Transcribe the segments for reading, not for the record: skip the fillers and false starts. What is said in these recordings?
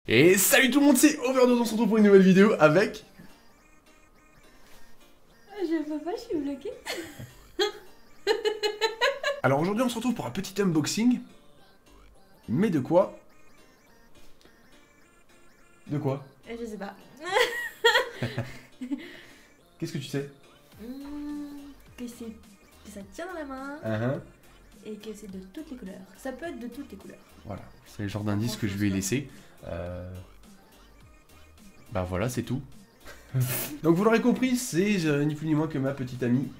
Et salut tout le monde, c'est Overdose, on se retrouve pour une nouvelle vidéo avec... Je peux pas, je suis bloquée. Alors aujourd'hui on se retrouve pour un petit unboxing. Mais de quoi? De quoi? Je sais pas. Qu'est-ce que tu sais? Que ça tient dans la main et que c'est de toutes les couleurs. Ça peut être de toutes les couleurs. Voilà, c'est le genre d'indice que je vais laisser. Bah voilà, c'est tout. Donc vous l'aurez compris, c'est ni plus ni moins que ma petite amie.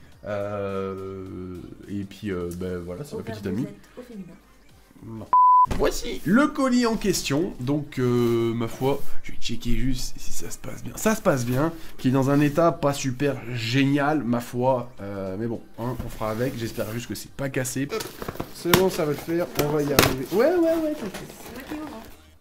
Et puis bah voilà, c'est ma petite amie. Au féminin. Non. Voici le colis en question, donc ma foi, je vais checker juste si ça se passe bien. Ça se passe bien, qui est dans un état pas super génial, ma foi, mais bon, hein, on fera avec, j'espère juste que c'est pas cassé. C'est bon, ça va le faire, on va y arriver. Ouais, t'inquiète. C'est moi qui ouvre.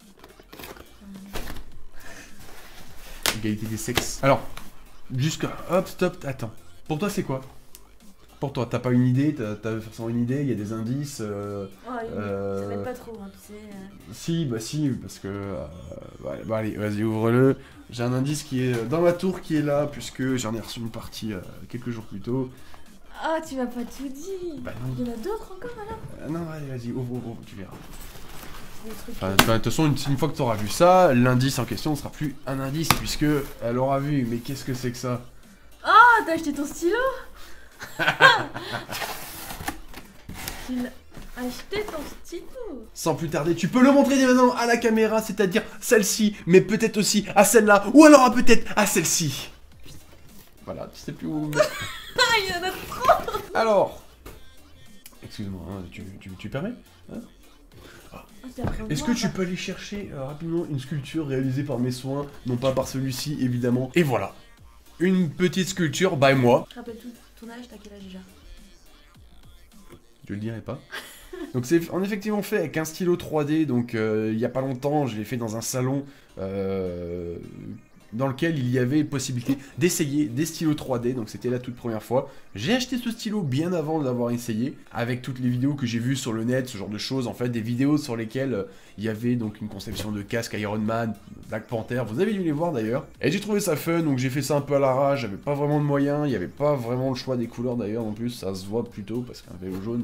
Égalité des sexes. Alors, jusqu'à... Hop, stop, attends. Pour toi, c'est quoi? Pour toi, t'as pas une idée, t'as forcément une idée, il y a des indices. Ça m'aide pas trop, hein, tu sais. Si, bah si, parce que... ouais, bah allez, vas-y, ouvre-le. J'ai un indice qui est dans ma tour qui est là, puisque j'en ai reçu une partie quelques jours plus tôt. Ah, tu m'as pas tout dit. Bah non. Il y en a d'autres encore alors? Non, allez, vas-y, ouvre, tu verras. Des trucs. Enfin, de toute façon, une fois que tu auras vu ça, l'indice en question ne sera plus un indice, puisque elle aura vu. Mais qu'est-ce que c'est que ça? Ah, t'as acheté ton stylo? Tu l'as acheté ton stylo? Sans plus tarder, tu peux le montrer dès maintenant à la caméra, c'est-à-dire celle-ci, mais peut-être aussi à celle-là, ou alors peut-être à celle-ci. Voilà, tu sais plus où... Ah, il y en a trop. Alors... Excuse-moi, hein, tu permets hein? Est-ce que tu peux aller chercher rapidement une sculpture réalisée par mes soins, non pas par celui-ci, évidemment. Et voilà, une petite sculpture by moi. Rappelle-toi ton âge, t'as quel âge déjà? Je le dirai pas. Donc c'est en effectivement fait avec un stylo 3D, donc il y a pas longtemps, je l'ai fait dans un salon dans lequel il y avait possibilité d'essayer des stylos 3D, donc c'était la toute première fois. J'ai acheté ce stylo bien avant d'avoir essayé, avec toutes les vidéos que j'ai vues sur le net, ce genre de choses, en fait, des vidéos sur lesquelles il y avait donc une conception de casque Iron Man, Black Panther, vous avez dû les voir d'ailleurs. Et j'ai trouvé ça fun, donc j'ai fait ça un peu à l'arrache, j'avais pas vraiment de moyens, il n'y avait pas vraiment le choix des couleurs d'ailleurs, en plus, ça se voit plutôt, parce qu'un vélo jaune...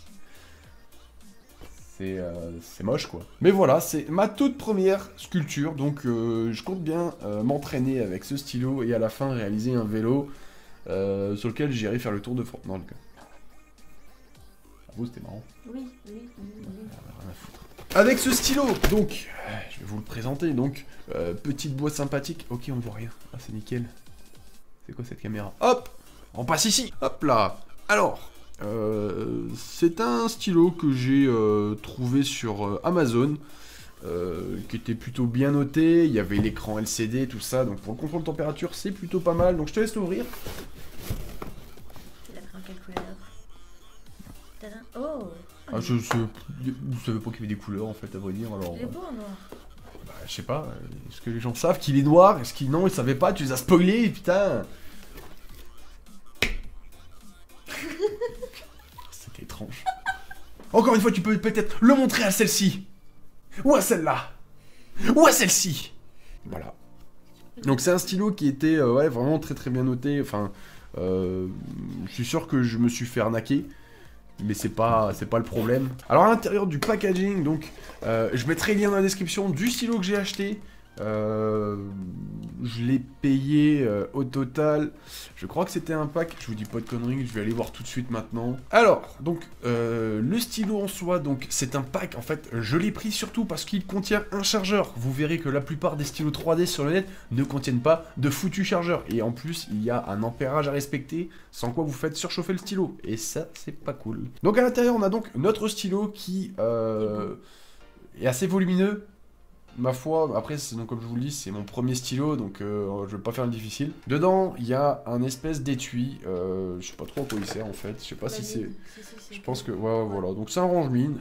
c'est moche quoi. Mais voilà, c'est ma toute première sculpture, donc je compte bien m'entraîner avec ce stylo et à la fin réaliser un vélo sur lequel j'irai faire le tour de France. Non, le cas. Ah, vous, c'était marrant. Oui. Rien à foutre. Avec ce stylo, donc, je vais vous le présenter, donc, petite boîte sympathique. Ok, on voit rien. Ah, c'est nickel. C'est quoi cette caméra? Hop, on passe ici. Hop là. Alors... c'est un stylo que j'ai trouvé sur Amazon, qui était plutôt bien noté, il y avait l'écran LCD, tout ça, donc pour le contrôle de température c'est plutôt pas mal, donc je te laisse l'ouvrir. Tu l'as pris en quelle couleur? Oh! Ah, je savais pas qu'il y avait des couleurs en fait, à vrai dire, alors... Il est beau en noir. Bah, je sais pas, est-ce que les gens savent qu'il est noir? Est-ce qu'ils... Non, ils savaient pas, tu les as spoilés, putain. C'était étrange. Encore une fois, tu peux peut-être le montrer à celle-ci. Ou à celle-là. Ou à celle-ci. Voilà. Donc c'est un stylo qui était ouais, vraiment très très bien noté. Enfin, je suis sûr que je me suis fait arnaquer. Mais c'est pas le problème. Alors à l'intérieur du packaging, donc, je mettrai le lien dans la description du stylo que j'ai acheté. Je l'ai payé au total, je crois que c'était un pack, je vous dis pas de conneries, je vais aller voir tout de suite maintenant. Alors, donc, le stylo en soi, donc c'est un pack, en fait, je l'ai pris surtout parce qu'il contient un chargeur. Vous verrez que la plupart des stylos 3D sur le net ne contiennent pas de foutu chargeur. Et en plus, il y a un ampérage à respecter, sans quoi vous faites surchauffer le stylo. Et ça, c'est pas cool. Donc à l'intérieur, on a donc notre stylo qui est assez volumineux. Ma foi, après, donc, comme je vous le dis, c'est mon premier stylo, donc je vais pas faire le difficile. Dedans, il y a un espèce d'étui, je sais pas trop à quoi il sert en fait, je sais pas si c'est... Je pense que... Ouais, voilà, donc c'est un range-mine,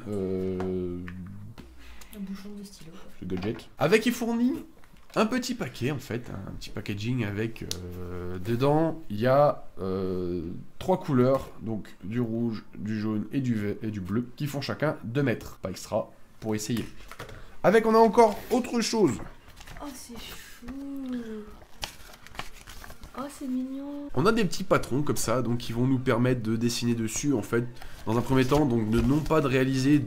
Un bouchon de stylo. le gadget. Avec, il fournit un petit paquet en fait, un petit packaging avec... dedans, il y a 3 couleurs, donc du rouge, du jaune et du bleu, qui font chacun 2 mètres, pas extra, pour essayer. Avec, on a encore autre chose. Oh, c'est chou. Oh, c'est mignon. On a des petits patrons comme ça, donc qui vont nous permettre de dessiner dessus, en fait, dans un premier temps, donc non pas de réaliser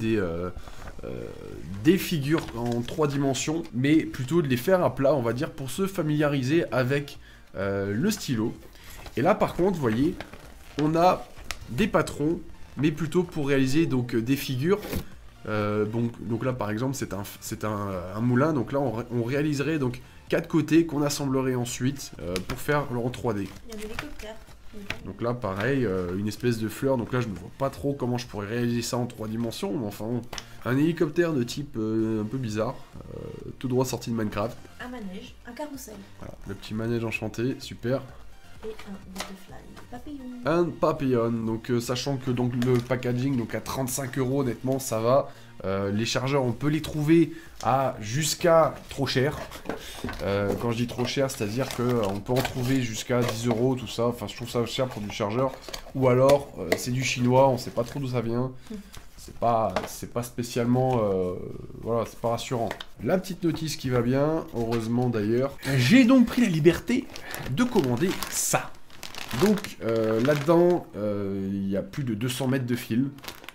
des figures en 3 dimensions, mais plutôt de les faire à plat, on va dire, pour se familiariser avec le stylo. Et là, par contre, vous voyez, on a des patrons, mais plutôt pour réaliser donc des figures. Donc là, par exemple, c'est un moulin, donc là, on réaliserait donc 4 côtés qu'on assemblerait ensuite pour faire en 3D. Il y a un hélicoptère. Donc là, pareil, une espèce de fleur. Donc là, je ne vois pas trop comment je pourrais réaliser ça en 3 dimensions. Mais enfin, un hélicoptère de type un peu bizarre, tout droit sorti de Minecraft. Un manège, un carrousel. Voilà, le petit manège enchanté, super. Et un butterfly, papillon. Un papillon, donc sachant que donc, le packaging donc à 35 €, honnêtement, ça va. Les chargeurs, on peut les trouver à jusqu'à trop cher. Quand je dis trop cher, c'est-à-dire qu'on peut en trouver jusqu'à 10 €, tout ça. Enfin, je trouve ça cher pour du chargeur. Ou alors, c'est du chinois, on sait pas trop d'où ça vient. C'est pas spécialement... voilà, c'est pas rassurant. La petite notice qui va bien, heureusement d'ailleurs. J'ai donc pris la liberté de commander ça. Donc, là-dedans, il y a plus de 200 mètres de fil.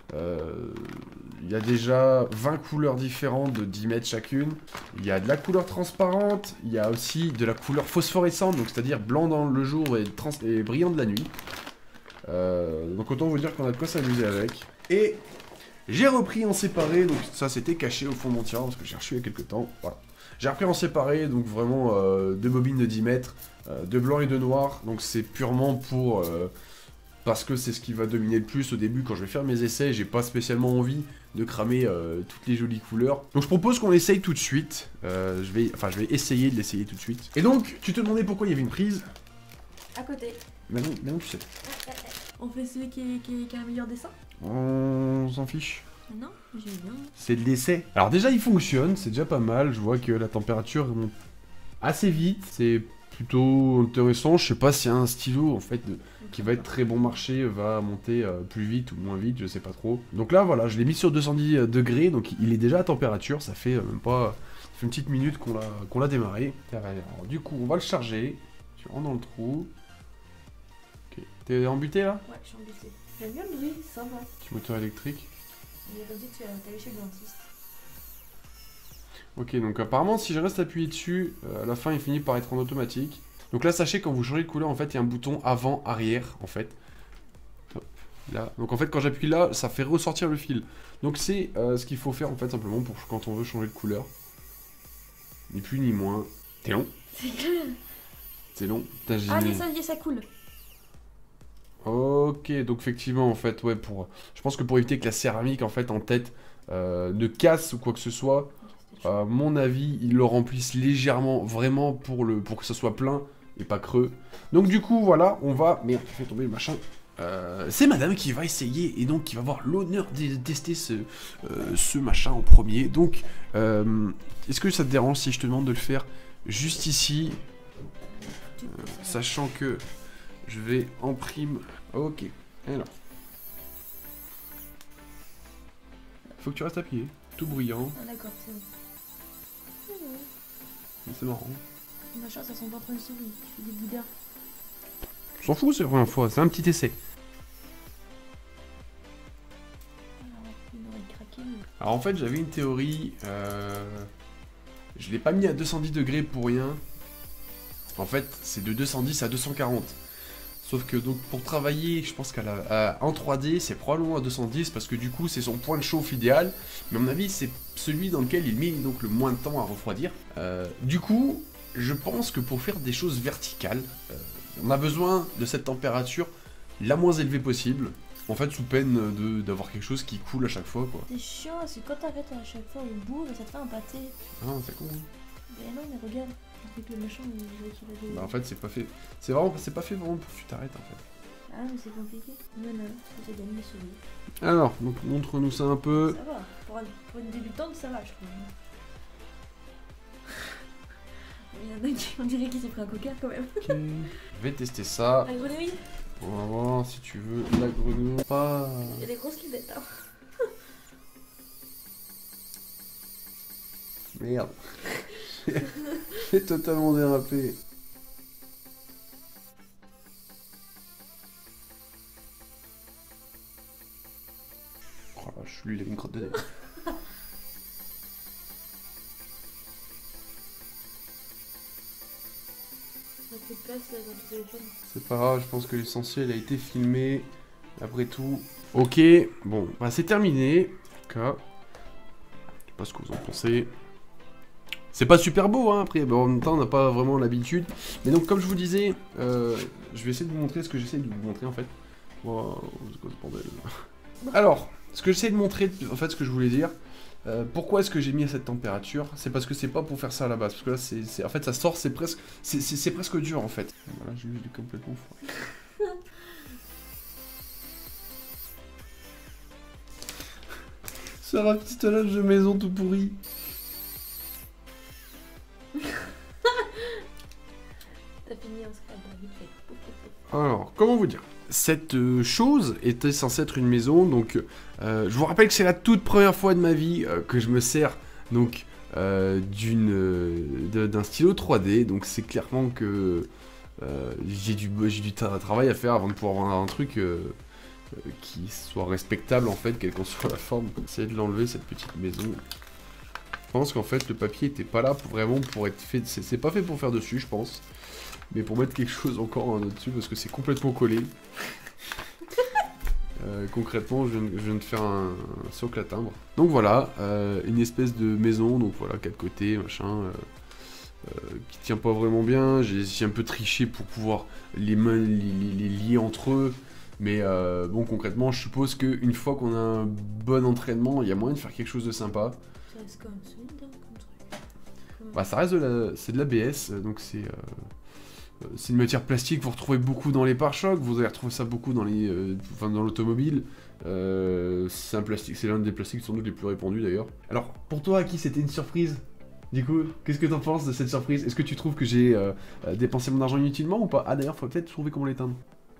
Il y a déjà 20 couleurs différentes de 10 mètres chacune. Il y a de la couleur transparente, il y a aussi de la couleur phosphorescente, donc c'est-à-dire blanc dans le jour et brillant de la nuit. Donc autant vous dire qu'on a de quoi s'amuser avec. Et j'ai repris en séparé, donc ça c'était caché au fond de mon tiroir parce que j'ai reçu il y a quelques temps. Voilà. J'ai repris en séparé, donc vraiment 2 bobines de 10 mètres, de blanc et de noir. Donc c'est purement pour... parce que c'est ce qui va dominer le plus au début quand je vais faire mes essais. J'ai pas spécialement envie de cramer toutes les jolies couleurs. Donc je propose qu'on essaye tout de suite. Je vais essayer de l'essayer tout de suite. Et donc, tu te demandais pourquoi il y avait une prise. À côté. Maintenant tu sais. On fait celui qui a un meilleur dessin? On s'en fiche. Non, j'ai bien. C'est le l'essai. Alors déjà, il fonctionne, c'est déjà pas mal. Je vois que la température monte assez vite. C'est plutôt intéressant. Je sais pas si un stylo, en fait, qui va être très bon marché, va monter plus vite ou moins vite, je sais pas trop. Donc là, voilà, je l'ai mis sur 210 degrés, donc il est déjà à température. Ça fait même pas... Ça fait une petite minute qu'on l'a démarré. Alors, du coup, on va le charger. Tu rentres dans le trou. Ok. T'es embuté, là? Ouais, je suis embêtée. J'aime bien le bruit, ça va. Petit moteur électrique. Il est dit que tu as allé chez le dentiste. Ok, donc apparemment, si je reste appuyé dessus, à la fin, il finit par être en automatique. Donc là, sachez, quand vous changez de couleur, en fait, il y a un bouton avant-arrière, en fait. Hop, là. Donc en fait, quand j'appuie là, ça fait ressortir le fil. Donc c'est ce qu'il faut faire, en fait, simplement, pour quand on veut changer de couleur. Ni plus ni moins. T'es long? C'est clair. C'est long. Ah, ça coule. Ok, donc effectivement, en fait, ouais, je pense que pour éviter que la céramique, en fait, en tête, ne casse ou quoi que ce soit, à mon avis, ils le remplissent légèrement, vraiment, pour que ça soit plein et pas creux. Donc du coup, voilà, on va... Merde, j'ai fait tomber le machin. C'est madame qui va essayer, et donc qui va avoir l'honneur de tester ce machin en premier. Donc, est-ce que ça te dérange si je te demande de le faire juste ici, sachant que... Je vais en prime. Ok. Alors. Faut que tu restes appuyé. Tout bruyant. Ah d'accord, c'est bon. C'est marrant. Machin, ça sent pas trop une souris. Tu fais des boudins. On s'en fout, c'est la première fois. C'est un petit essai. Alors en fait, j'avais une théorie. Je l'ai pas mis à 210 degrés pour rien. En fait, c'est de 210 à 240. Sauf que donc pour travailler, je pense en 3D, c'est probablement à 210 parce que du coup c'est son point de chauffe idéal. Mais à mon avis, c'est celui dans lequel il met donc le moins de temps à refroidir. Du coup, je pense que pour faire des choses verticales, on a besoin de cette température la moins élevée possible. En fait, sous peine d'avoir quelque chose qui coule à chaque fois, quoi. C'est chiant, c'est quand t'arrêtes à chaque fois au bout, ça te fait un pâté. Ah non, c'est con. Hein. Mais non, mais regarde. Avec le machin, Bah en fait c'est pas fait. C'est pas fait vraiment pour que tu t'arrêtes en fait. Ah mais c'est compliqué. Non, c'est gagné souris. Alors, donc montre-nous ça un peu. Ça va, pour une débutante ça va je trouve. Il y en a qui, on dirait qu'il s'est pris un coca quand même. Ok, je vais tester ça. La grenouille. On va voir si tu veux la grenouille. Pas... Il y a des grosses libettes hein. Merde. J'ai totalement dérapé. Oh là, lui, il a une crotte de nez. C'est pas grave, je pense que l'essentiel a été filmé. Après tout. Ok, bon, bah c'est terminé. En tout cas, je sais pas ce que vous en pensez. C'est pas super beau, hein, après, bon, en même temps, on n'a pas vraiment l'habitude. Mais donc, comme je vous disais, je vais essayer de vous montrer ce que j'essaie de vous montrer, en fait. Wow, c'est quoi ce bordel? Alors, ce que j'essaie de montrer, en fait, ce que je voulais dire, pourquoi est-ce que j'ai mis à cette température? C'est parce que c'est pas pour faire ça à la base, parce que là, en fait, ça sort, c'est presque dur, en fait. Voilà, je l'ai complètement foiré. C'est un petit linge de maison tout pourri. T'as fini en scrap, vite fait. Alors, comment vous dire? Cette chose était censée être une maison, donc je vous rappelle que c'est la toute première fois de ma vie que je me sers donc d'un stylo 3D, donc c'est clairement que j'ai du travail à faire avant de pouvoir avoir un truc qui soit respectable en fait, quelle qu'en soit la forme. Essayer de l'enlever cette petite maison. Je pense qu'en fait le papier était pas là pour être fait, c'est pas fait pour faire dessus je pense. Mais pour mettre quelque chose encore dessus, parce que c'est complètement collé. Concrètement, je viens de faire un socle à timbre. Donc voilà, une espèce de maison, donc voilà, 4 côtés, machin, qui tient pas vraiment bien. J'ai un peu triché pour pouvoir les lier entre eux. Mais bon, concrètement, je suppose qu'une fois qu'on a un bon entraînement, il y a moyen de faire quelque chose de sympa. Ça reste quand même solide, hein, comme truc. Bah, ça reste c'est de l'ABS, donc c'est une matière plastique, vous retrouvez beaucoup dans les pare-chocs, vous allez retrouver ça beaucoup dans dans l'automobile. C'est un plastique, c'est l'un des plastiques sans doute les plus répandus d'ailleurs. Alors, pour toi, à qui c'était une surprise? Du coup, qu'est-ce que t'en penses de cette surprise? Est-ce que tu trouves que j'ai dépensé mon argent inutilement ou pas? Ah d'ailleurs, faut peut-être trouver comment l'éteindre.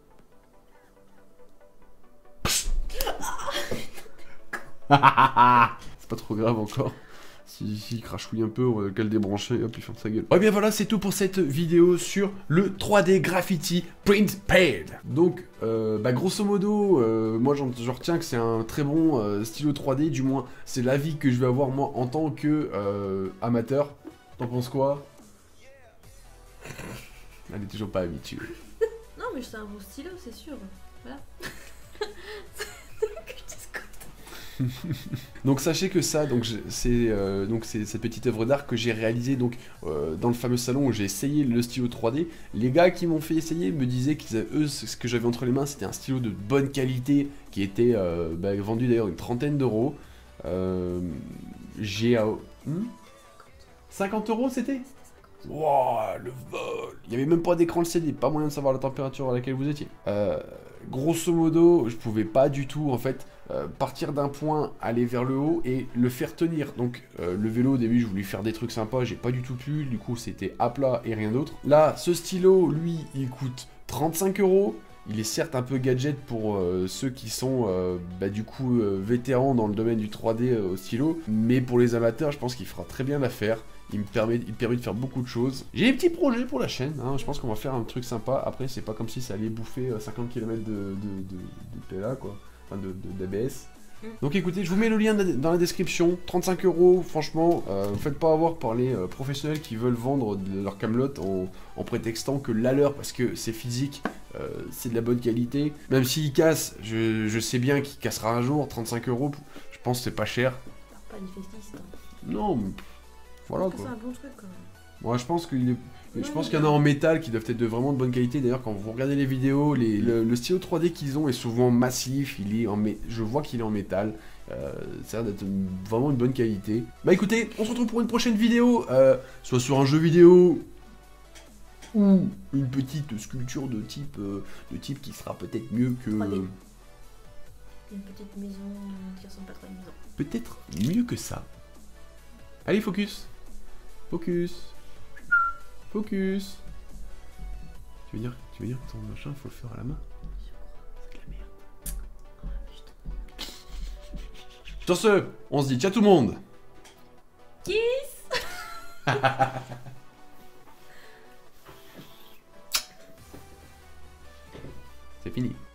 C'est pas trop grave encore. Si crachouille un peu, on va le débrancher, hop, il ferme sa gueule. Et bien voilà, c'est tout pour cette vidéo sur le 3D Graffiti Print Pad. Donc, grosso modo, moi j'en retiens que c'est un très bon stylo 3D, du moins c'est l'avis que je vais avoir moi en tant que amateur. T'en penses quoi? Elle est toujours pas habituée. Non mais c'est un bon stylo, c'est sûr. Voilà. Donc sachez que ça, c'est cette petite œuvre d'art que j'ai réalisée dans le fameux salon où j'ai essayé le stylo 3D. Les gars qui m'ont fait essayer me disaient qu'ils eux, ce que j'avais entre les mains, c'était un stylo de bonne qualité qui était vendu d'ailleurs une trentaine d'euros. J'ai 50 euros c'était? Wow, le vol! Il n'y avait même pas d'écran LCD, pas moyen de savoir la température à laquelle vous étiez. Grosso modo, je pouvais pas du tout en fait partir d'un point, aller vers le haut et le faire tenir. Donc le vélo au début je voulais faire des trucs sympas, j'ai pas du tout pu, du coup c'était à plat et rien d'autre. Là, ce stylo, lui, il coûte 35 euros. Il est certes un peu gadget pour ceux qui sont vétérans dans le domaine du 3D au stylo, mais pour les amateurs, je pense qu'il fera très bien l'affaire. Il me permet de faire beaucoup de choses. J'ai des petits projets pour la chaîne, hein. Je pense qu'on va faire un truc sympa. Après, c'est pas comme si ça allait bouffer 50 km de PLA, quoi. Enfin, d'ABS. Donc écoutez, je vous mets le lien dans la description. 35 euros, franchement, ne faites pas avoir par les professionnels qui veulent vendre leur camelote en prétextant que la leur, parce que c'est physique, c'est de la bonne qualité. Même s'il casse, je sais bien qu'il cassera un jour. 35 euros, je pense que c'est pas cher. Pas du festif, hein. Non, mais voilà quoi. C'est un bon truc quand même. Moi je pense qu'il y en a en métal qui doivent être vraiment de bonne qualité. D'ailleurs, quand vous regardez les vidéos, le stylo 3D qu'ils ont est souvent massif. Je vois qu'il est en métal. Ça a l'air d'être vraiment une bonne qualité. Bah écoutez, on se retrouve pour une prochaine vidéo, soit sur un jeu vidéo ou une petite sculpture de type qui sera peut-être mieux que... 3D. Une petite maison qui ressemble pas trop à une maison. Peut-être mieux que ça. Allez, focus. Focus. Focus. Tu veux dire que ton machin, faut le faire à la main? C'est de la merde. Sur ce, on se dit ciao tout le monde. Kiss. C'est fini.